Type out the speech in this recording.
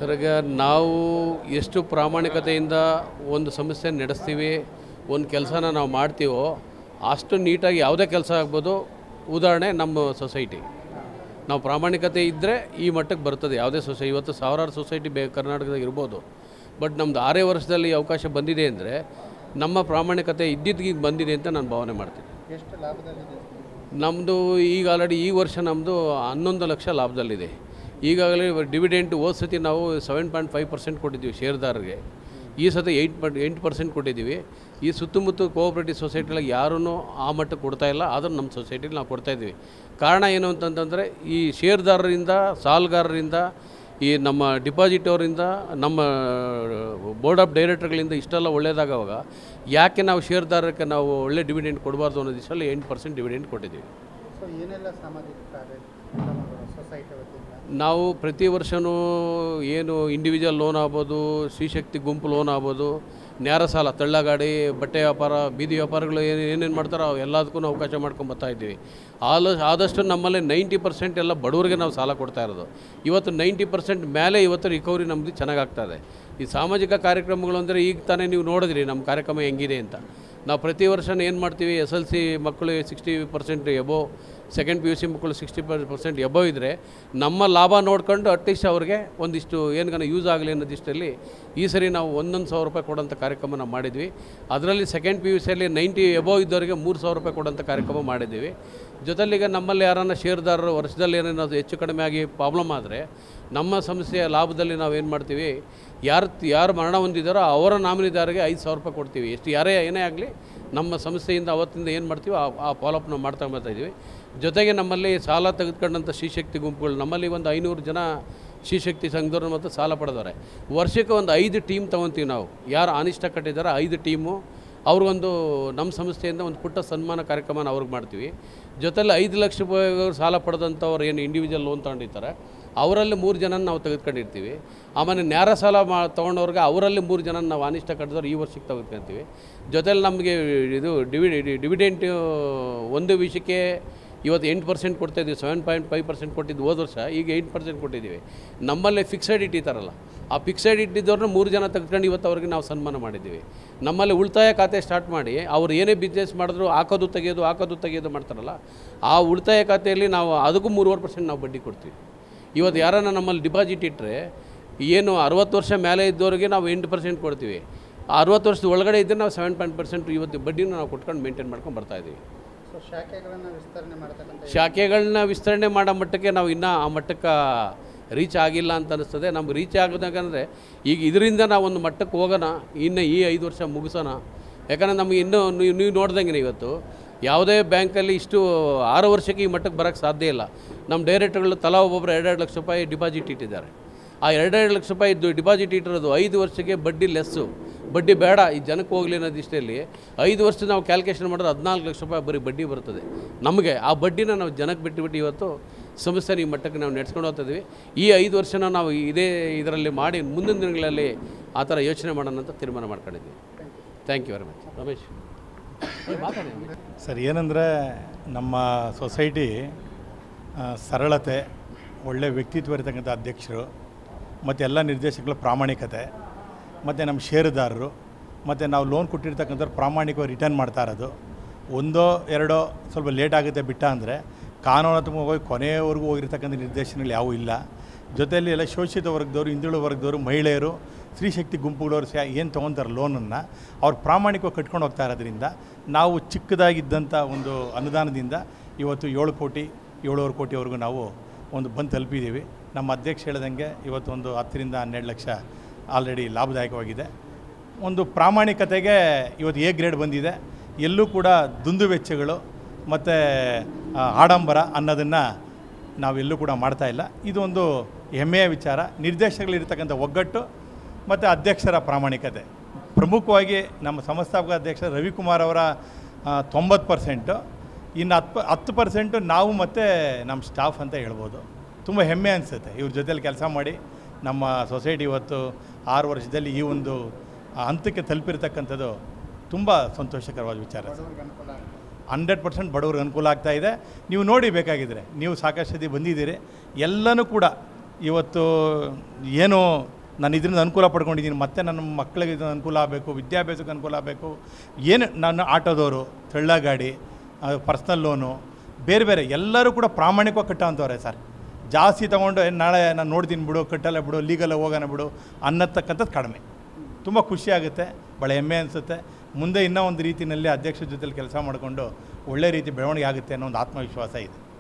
Sir, ಈಗ ನಾವು ಎಷ್ಟು ಪ್ರಾಮಾಣಿಕತೆಯಿಂದ ಒಂದು ಸಮಸ್ಯೆ ನಡೆಸ್ತೀವಿ, ಒಂದು ಕೆಲಸನ ನಾವು ಮಾಡ್ತೀವೋ ಅಷ್ಟು ನೀಟಾಗಿ ಯಾವುದೇ ಕೆಲಸ ಆಗ್ಬೋದು. ಉದಾಹರಣೆ ನಮ್ಮ ಸೊಸೈಟಿ, ನಾವು ಪ್ರಾಮಾಣಿಕತೆ ಇದ್ದರೆ ಈ ಮಟ್ಟಕ್ಕೆ ಬರ್ತದೆ ಯಾವುದೇ ಸೊಸೈಟಿ. ಇವತ್ತು ಸಾವಿರಾರು ಸೊಸೈಟಿ ಕರ್ನಾಟಕದಾಗ ಇರ್ಬೋದು, ಬಟ್ ನಮ್ಮದು 6 ವರ್ಷದಲ್ಲಿ ಅವಕಾಶ ಬಂದಿದೆ ಅಂದರೆ ನಮ್ಮ ಪ್ರಾಮಾಣಿಕತೆ ಇದ್ದಿದ್ದೀಗ ಬಂದಿದೆ ಅಂತ ನಾನು ಭಾವನೆ ಮಾಡ್ತೀನಿ. ಎಷ್ಟು ಲಾಭದಲ್ಲಿದೆ ನಮ್ಮದು? ಈಗ ಆಲ್ರೆಡಿ ಈ ವರ್ಷ ನಮ್ಮದು 11 ಲಕ್ಷ ಲಾಭದಲ್ಲಿದೆ. ಈಗಾಗಲೇ ಡಿವಿಡೆಂಟ್ ಹೋದ ಸತಿ ನಾವು 7.5% ಕೊಟ್ಟಿದ್ದೀವಿ ಶೇರ್ದಾರರಿಗೆ. ಈ ಸತಿ 8% ಕೊಟ್ಟಿದ್ದೀವಿ. ಈ ಸುತ್ತಮುತ್ತ ಕೋಆಪರೇಟಿವ್ ಸೊಸೈಟಿಗಳಿಗೆ ಯಾರೂ ಆ ಮಟ್ಟಕ್ಕೆ ಕೊಡ್ತಾಯಿಲ್ಲ, ಆದರೂ ನಮ್ಮ ಸೊಸೈಟಿಲಿ ನಾವು ಕೊಡ್ತಾಯಿದ್ದೀವಿ. ಕಾರಣ ಏನು ಅಂತಂತಂದರೆ ಈ ಶೇರ್ದಾರರಿಂದ, ಸಾಲಗಾರರಿಂದ, ಈ ನಮ್ಮ ಡಿಪಾಸಿಟ್ ಅವರಿಂದ, ನಮ್ಮ ಬೋರ್ಡ್ ಆಫ್ ಡೈರೆಕ್ಟರ್ಗಳಿಂದ ಇಷ್ಟೆಲ್ಲ ಒಳ್ಳೆಯದಾಗವಾಗ ಯಾಕೆ ನಾವು ಶೇರ್ದಾರಕ್ಕೆ ನಾವು ಒಳ್ಳೆ ಡಿವಿಡೆಂಟ್ ಕೊಡಬಾರ್ದು ಅನ್ನೋ ದಿವಸಲ್ಲಿ 8% ಡಿವಿಡೆಂಟ್ ಕೊಟ್ಟಿದ್ದೀವಿ. ಸೊ ಏನೆಲ್ಲ ಸಾಮಾಜಿಕ ಕಾರ್ಯ ಸೊಸೈಟಿ ವತಿಯಿಂದ ನಾವು ಪ್ರತಿ ವರ್ಷವೂ ಏನು ಇಂಡಿವಿಜುವಲ್ ಲೋನ್ ಆಗ್ಬೋದು, ಶ್ರೀಶಕ್ತಿ ಗುಂಪು ಲೋನ್ ಆಗ್ಬೋದು, ನ್ಯಾರ ಸಾಲ, ತಳ್ಳಗಾಡಿ, ಬಟ್ಟೆ ವ್ಯಾಪಾರ, ಬೀದಿ ವ್ಯಾಪಾರಗಳು ಏನೇನು ಮಾಡ್ತಾರೋ ಎಲ್ಲದಕ್ಕೂ ಅವಕಾಶ ಮಾಡ್ಕೊಂಡು ಬರ್ತಾಯಿದ್ದೀವಿ. ಆದಷ್ಟು ನಮ್ಮಲ್ಲಿ 90% ಎಲ್ಲ ಬಡವರಿಗೆ ನಾವು ಸಾಲ ಕೊಡ್ತಾ ಇರೋದು. ಇವತ್ತು 90% ಮೇಲೆ ಇವತ್ತು ರಿಕವರಿ ನಮ್ಮದು ಚೆನ್ನಾಗಾಗ್ತಾಯಿದೆ. ಈ ಸಾಮಾಜಿಕ ಕಾರ್ಯಕ್ರಮಗಳು ಅಂದರೆ ಈಗ ತಾನೇ ನೀವು ನೋಡಿದ್ರಿ ನಮ್ಮ ಕಾರ್ಯಕ್ರಮ ಹೆಂಗಿದೆ ಅಂತ. ನಾವು ಪ್ರತಿ ವರ್ಷವೂ ಏನು ಮಾಡ್ತೀವಿ, SLC ಮಕ್ಕಳು 60% ಎಬೋ, ಸೆಕೆಂಡ್ PUC ಮಕ್ಕಳು 60% ಎಬೋ ಇದ್ದರೆ ನಮ್ಮ ಲಾಭ ನೋಡ್ಕೊಂಡು ಅಟ್ಲೀಸ್ಟ್ ಅವ್ರಿಗೆ ಒಂದಿಷ್ಟು ಏನಗಾನ ಯೂಸ್ ಆಗಲಿ ಅನ್ನೋದಿಷ್ಟಲ್ಲಿ ಈ ಸರಿ ನಾವು 1,100 ರೂಪಾಯಿ ಕೊಡೋಂಥ ಕಾರ್ಯಕ್ರಮ ನಾವು ಮಾಡಿದ್ವಿ. ಅದರಲ್ಲಿ ಸೆಕೆಂಡ್ PUCಯಲ್ಲಿ 90 ಎಬೋ ಇದ್ದವರಿಗೆ 3,000 ರೂಪಾಯಿ ಕೊಡೋಂಥ ಕಾರ್ಯಕ್ರಮ ಮಾಡಿದ್ದೀವಿ. ಜೊತೆಲಿಗ ನಮ್ಮಲ್ಲಿ ಯಾರನ್ನ ಶೇರ್ದಾರರು ವರ್ಷದಲ್ಲಿ ಏನೇನೋ ಹೆಚ್ಚು ಕಡಿಮೆ ಆಗಿ ಪ್ರಾಬ್ಲಮ್ ಆದರೆ ನಮ್ಮ ಸಂಸ್ಥೆಯ ಲಾಭದಲ್ಲಿ ನಾವು ಏನು ಮಾಡ್ತೀವಿ, ಯಾರು ಮರಣ ಹೊಂದಿದ್ದಾರೋ ಅವರ ನಾಮಿನಿದಾರಿಗೆ 5,000 ರೂಪಾಯಿ ಕೊಡ್ತೀವಿ. ಎಷ್ಟು ಯಾರೇ ಏನೇ ಆಗಲಿ ನಮ್ಮ ಸಂಸ್ಥೆಯಿಂದ ಅವತ್ತಿಂದ ಏನು ಮಾಡ್ತೀವಿ ಆ ಫಾಲೋಅಪ್ ನಾವು ಮಾಡ್ತಾ ಬರ್ತಾಯಿದ್ದೀವಿ. ಜೊತೆಗೆ ನಮ್ಮಲ್ಲಿ ಸಾಲ ತೆಗೆದುಕೊಂಡಂಥ ಶ್ರೀಶಕ್ತಿ ಗುಂಪುಗಳು, ನಮ್ಮಲ್ಲಿ ಒಂದು 500 ಜನ ಶ್ರೀಶಕ್ತಿ ಸಂಘದವ್ರು ಮತ್ತು ಸಾಲ ಪಡೆದವ್ರೆ. ವರ್ಷಕ್ಕೆ ಒಂದು 5 ಟೀಮ್ ತೊಗೊತೀವಿ ನಾವು. ಯಾರು ಅನಿಷ್ಟ ಕಟ್ಟಿದ್ದಾರೆ 5 ಟೀಮು ಅವ್ರಿಗೊಂದು ನಮ್ಮ ಸಂಸ್ಥೆಯಿಂದ ಒಂದು ಪುಟ್ಟ ಸನ್ಮಾನ ಕಾರ್ಯಕ್ರಮನ ಅವ್ರಿಗೆ ಮಾಡ್ತೀವಿ. ಜೊತೆಲಿ 5 ಲಕ್ಷ ರೂಪಾಯಿ ಸಾಲ ಪಡೆದಂಥವ್ರು ಏನು ಇಂಡಿವಿಜುವಲ್ ಲೋನ್ ತೊಗೊಂಡಿರ್ತಾರೆ ಅವರಲ್ಲಿ 3 ಜನ ನಾವು ತೆಗೆದುಕೊಂಡಿರ್ತೀವಿ. ಆಮೇಲೆ ನ್ಯಾರ ಸಾಲ ತೊಗೊಂಡವ್ರಿಗೆ ಅವರಲ್ಲಿ 3 ಜನ ನಾವು ಅನಿಷ್ಟ ಕಟ್ಟಿದವ್ರು ಈ ವರ್ಷಕ್ಕೆ ತೆಗೆದುಕೊಳ್ತೀವಿ. ಜೊತೆಲಿ ನಮಗೆ ಇದು ಡಿವಿಡೆಂಟ್ ಒಂದು ವಿಷಯಕ್ಕೆ ಇವತ್ತು 8% ಕೊಡ್ತಾಯಿದ್ದೀವಿ. 7.5% ಕೊಟ್ಟಿದ್ದು ಹೋದ ವರ್ಷ, ಈಗ 8% ಕೊಟ್ಟಿದ್ದೀವಿ. ನಮ್ಮಲ್ಲಿ ಫಿಕ್ಸೆಡ್ ಇಟ್ಟಿದ್ದಾರಲ್ಲ, ಆ ಫಿಕ್ಸೆಡ್ ಇಟ್ಟಿದ್ದವ್ರನ್ನ 3 ಜನ ತೆಗೆದುಕೊಂಡು ಇವತ್ತು ಅವ್ರಿಗೆ ನಾವು ಸನ್ಮಾನ ಮಾಡಿದ್ದೀವಿ. ನಮ್ಮಲ್ಲಿ ಉಳಿತಾಯ ಖಾತೆ ಸ್ಟಾರ್ಟ್ ಮಾಡಿ ಅವ್ರು ಏನೇ ಬಿಸ್ನೆಸ್ ಮಾಡಿದ್ರು ಹಾಕೋದು ತೆಗೆಯೋದು ಮಾಡ್ತಾರಲ್ಲ, ಆ ಉಳಿತಾಯ ಖಾತೆಯಲ್ಲಿ ನಾವು ಅದಕ್ಕೂ 3.5% ನಾವು ಬಡ್ಡಿ ಕೊಡ್ತೀವಿ. ಇವತ್ತು ಯಾರನ್ನ ನಮ್ಮಲ್ಲಿ ಡಿಪಾಸಿಟ್ ಇಟ್ಟರೆ ಏನು 60 ವರ್ಷ ಮೇಲೆ ಇದ್ದವ್ರಿಗೆ ನಾವು 8% ಕೊಡ್ತೀವಿ. 60 ವರ್ಷದ ಒಳಗಡೆ ಇದ್ದರೆ ನಾವು 7% ಇವತ್ತು ಬಡ್ಡಿನ ನಾವು ಕೊಟ್ಕೊಂಡು ಮೇಂಟೈನ್ ಮಾಡ್ಕೊಂಡು ಬರ್ತಾಯಿದ್ದೀವಿ. ಸೊ ಶಾಖೆಗಳನ್ನ ವಿಸ್ತರಣೆ ಮಾಡೋ ಮಟ್ಟಕ್ಕೆ ನಾವು ಇನ್ನೂ ಆ ಮಟ್ಟಕ್ಕೆ ರೀಚ್ ಆಗಿಲ್ಲ ಅಂತ ಅನ್ನಿಸ್ತದೆ. ನಮ್ಗೆ ರೀಚ್ ಆಗೋದಾಗಂದರೆ ಈಗ ಇದರಿಂದ ನಾವು ಒಂದು ಮಟ್ಟಕ್ಕೆ ಹೋಗೋಣ, ಇನ್ನು ಈ 5 ವರ್ಷ ಮುಗಿಸೋಣ. ಯಾಕಂದರೆ ನಮಗೆ ಇನ್ನೂ ನೀವು ನೋಡ್ದಂಗೆ ಇವತ್ತು ಯಾವುದೇ ಬ್ಯಾಂಕಲ್ಲಿ ಇಷ್ಟು 6 ವರ್ಷಕ್ಕೆ ಈ ಮಟ್ಟಕ್ಕೆ ಬರೋಕ್ಕೆ ಸಾಧ್ಯ ಇಲ್ಲ. ನಮ್ಮ ಡೈರೆಕ್ಟರ್ಗಳು ತಲಾ ಒಬ್ಬೊಬ್ಬರು 2-2 ಲಕ್ಷ ರೂಪಾಯಿ ಡಿಪಾಸಿಟ್ ಇಟ್ಟಿದ್ದಾರೆ. ಆ 2-2 ಲಕ್ಷ ರೂಪಾಯಿ ಡಿಪಾಸಿಟ್ ಇಟ್ಟಿರೋದು 5 ವರ್ಷಕ್ಕೆ ಬಡ್ಡಿ ಲೆಸ್ಸು, ಬಡ್ಡಿ ಬೇಡ ಈ ಜನಕ್ಕೆ ಹೋಗಲಿ ಅನ್ನೋದಿಷ್ಟಲ್ಲಿ 5 ವರ್ಷ ನಾವು ಕ್ಯಾಲ್ಕುಲೇಷನ್ ಮಾಡಿದ್ರೆ 14 ಲಕ್ಷ ರೂಪಾಯಿ ಬರೀ ಬಡ್ಡಿ ಬರ್ತದೆ ನಮಗೆ. ಆ ಬಡ್ಡಿನ ನಾವು ಜನಕ್ಕೆ ಬಿಟ್ಟು ಇವತ್ತು ಸಂಸ್ಥೆನ ಈ ಮಟ್ಟಕ್ಕೆ ನಾವು ನಡೆಸ್ಕೊಂಡು ಹೋಗ್ತಾಯಿದ್ವಿ. ಈ 5 ವರ್ಷನ ನಾವು ಇದೇ ಇದರಲ್ಲಿ ಮಾಡಿ ಮುಂದಿನ ದಿನಗಳಲ್ಲಿ ಆ ಥರ ಯೋಚನೆ ಮಾಡೋಣ ಅಂತ ತೀರ್ಮಾನ ಮಾಡ್ಕೊಂಡಿದ್ವಿ. Thank you very much. Ramesh sir, ಏನಂದರೆ ನಮ್ಮ ಸೊಸೈಟಿ ಸರಳತೆ, ಒಳ್ಳೆಯ ವ್ಯಕ್ತಿತ್ವ ಇರತಕ್ಕಂಥ ಅಧ್ಯಕ್ಷರು ಮತ್ತು ಎಲ್ಲ ನಿರ್ದೇಶಕರ ಪ್ರಾಮಾಣಿಕತೆ, ಮತ್ತು ನಮ್ಮ ಷೇರುದಾರರು, ಮತ್ತು ನಾವು ಲೋನ್ ಕೊಟ್ಟಿರ್ತಕ್ಕಂಥವ್ರು ಪ್ರಾಮಾಣಿಕವಾಗಿ ರಿಟರ್ನ್ ಮಾಡ್ತಾ ಇರೋದು. 1-2 ಸ್ವಲ್ಪ ಲೇಟ್ ಆಗುತ್ತೆ ಬಿಟ್ಟ ಅಂದರೆ ಕಾನೂನಾತ್ಮಕವಾಗಿ ಕೊನೆಯವರೆಗೂ ಹೋಗಿರ್ತಕ್ಕಂಥ ನಿರ್ದೇಶನಗಳು ಯಾವುವೂ ಇಲ್ಲ. ಜೊತೆಯಲ್ಲಿ ಎಲ್ಲ ಶೋಷಿತ ವರ್ಗದವರು, ಹಿಂದುಳಿದ ವರ್ಗದವರು, ಮಹಿಳೆಯರು, ಸ್ತ್ರೀಶಕ್ತಿ ಗುಂಪುಗಳವರು ಏನು ತೊಗೊತಾರೆ ಲೋನನ್ನು ಅವ್ರು ಪ್ರಾಮಾಣಿಕವಾಗಿ ಕಟ್ಕೊಂಡು ಹೋಗ್ತಾ ಇರೋದ್ರಿಂದ ನಾವು ಚಿಕ್ಕದಾಗಿದ್ದಂಥ ಒಂದು ಅನುದಾನದಿಂದ ಇವತ್ತು 7 ಕೋಟಿ 7.5 ಕೋಟಿವರೆಗೂ ನಾವು ಒಂದು ಬಂದು ತಲುಪಿದ್ದೀವಿ. ನಮ್ಮ ಅಧ್ಯಕ್ಷ ಹೇಳ್ದಂಗೆ ಇವತ್ತು ಒಂದು 10ರಿಂದ 12 ಲಕ್ಷ ಆಲ್ರೆಡಿ ಲಾಭದಾಯಕವಾಗಿದೆ. ಒಂದು ಪ್ರಾಮಾಣಿಕತೆಗೆ ಇವತ್ತು A ಗ್ರೇಡ್ ಬಂದಿದೆ. ಎಲ್ಲೂ ಕೂಡ ದುಂದು ವೆಚ್ಚಗಳು ಮತ್ತು ಆಡಂಬರ ಅನ್ನೋದನ್ನು ನಾವೆಲ್ಲೂ ಕೂಡ ಮಾಡ್ತಾಯಿಲ್ಲ. ಇದು ಒಂದು ಹೆಮ್ಮೆಯ ವಿಚಾರ. ನಿರ್ದೇಶಕಗಳಿರ್ತಕ್ಕಂಥ ಒಗ್ಗಟ್ಟು ಮತ್ತು ಅಧ್ಯಕ್ಷರ ಪ್ರಾಮಾಣಿಕತೆ, ಪ್ರಮುಖವಾಗಿ ನಮ್ಮ ಸಂಸ್ಥಾಪಕ ಅಧ್ಯಕ್ಷ ರವಿಕುಮಾರ್ ಅವರ 90%, ಇನ್ನು 10% ನಾವು ಮತ್ತು ನಮ್ಮ ಸ್ಟಾಫ್ ಅಂತ ಹೇಳ್ಬೋದು. ತುಂಬ ಹೆಮ್ಮೆ ಅನಿಸುತ್ತೆ ಇವ್ರ ಜೊತೆಲಿ ಕೆಲಸ ಮಾಡಿ. ನಮ್ಮ ಸೊಸೈಟಿ ಇವತ್ತು 6 ವರ್ಷದಲ್ಲಿ ಈ ಒಂದು ಹಂತಕ್ಕೆ ತಲುಪಿರ್ತಕ್ಕಂಥದ್ದು ತುಂಬ ಸಂತೋಷಕರವಾದ ವಿಚಾರ. 100% ಬಡವ್ರಿಗೆ ಅನುಕೂಲ ಆಗ್ತಾಯಿದೆ. ನೀವು ನೋಡಿ ಬೇಕಾಗಿದ್ದರೆ, ನೀವು ಸಾಕಷ್ಟು ಸತಿ ಬಂದಿದ್ದೀರಿ, ಎಲ್ಲನೂ ಕೂಡ ಇವತ್ತು ಏನು ನಾನು ಇದರಿಂದ ಅನುಕೂಲ ಪಡ್ಕೊಂಡಿದ್ದೀನಿ, ಮತ್ತು ನನ್ನ ಮಕ್ಕಳಿಗೆ ಇದು ಅನುಕೂಲ ಆಗಬೇಕು, ವಿದ್ಯಾಭ್ಯಾಸಕ್ಕೆ ಅನುಕೂಲ ಆಗಬೇಕು, ಏನು ನಾನು ಆಟೋದವರು, ತಳ್ಳಗಾಡಿ, ಪರ್ಸ್ನಲ್ ಲೋನು, ಬೇರೆ ಬೇರೆ ಎಲ್ಲರೂ ಕೂಡ ಪ್ರಾಮಾಣಿಕವಾಗಿ ಕಟ್ಟೋಂಥವ್ರೆ ಸರ್. ಜಾಸ್ತಿ ತೊಗೊಂಡು ನಾಳೆ ನಾನು ನೋಡ್ತೀನಿ ಬಿಡು, ಕಟ್ಟಲ್ಲ ಬಿಡು, ಲೀಗಲ್ಲ ಹೋಗೋಣ ಬಿಡು ಅನ್ನತಕ್ಕಂಥದ್ದು ಕಡಿಮೆ. ತುಂಬ ಖುಷಿಯಾಗುತ್ತೆ, ಭಾಳ ಹೆಮ್ಮೆ ಅನಿಸುತ್ತೆ. ಮುಂದೆ ಇನ್ನೂ ಒಂದು ರೀತಿಯಲ್ಲಿ ಅಧ್ಯಕ್ಷರ ಜೊತೆಲಿ ಕೆಲಸ ಮಾಡಿಕೊಂಡು ಒಳ್ಳೆ ರೀತಿ ಬೆಳವಣಿಗೆ ಆಗುತ್ತೆ ಅನ್ನೋ ಒಂದು ಆತ್ಮವಿಶ್ವಾಸ ಇದೆ.